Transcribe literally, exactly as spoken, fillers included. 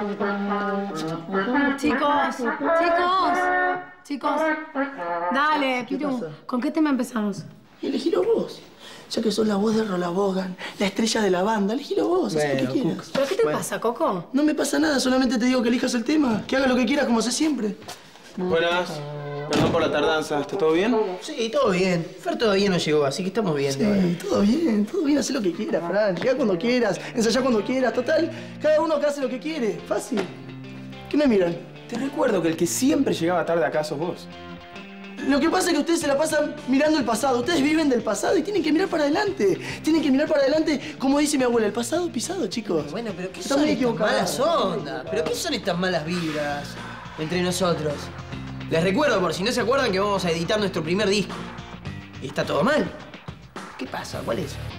Chicos, chicos, chicos. Dale, Piru. ¿Con qué tema empezamos? Elegilo vos. Ya que sos la voz de Rola Bogan, la estrella de la banda, elegilo vos, bueno, haz lo que quieras. ¿Pero qué te bueno. pasa, Coco? No me pasa nada, solamente te digo que elijas el tema. Que hagas lo que quieras, como haces siempre. Buenas. Perdón por la tardanza. ¿Está todo bien? Sí, todo bien. Fer todavía no llegó, así que estamos bien. Sí, todo bien, todo bien. Haz lo que quieras, Fran. Llegá cuando quieras, ensayá cuando quieras. Total, cada uno acá hace lo que quiere. Fácil. ¿Qué me miran? Te recuerdo que el que siempre llegaba tarde acá sos vos. Lo que pasa es que ustedes se la pasan mirando el pasado. Ustedes viven del pasado y tienen que mirar para adelante. Tienen que mirar para adelante, como dice mi abuela, el pasado pisado, chicos. Bueno, pero ¿qué Están son muy estas equivocados. malas ondas? ¿Pero qué son estas malas vibras entre nosotros? Les recuerdo, por si no se acuerdan, que vamos a editar nuestro primer disco. Y está todo mal. ¿Qué pasa? ¿Cuál es?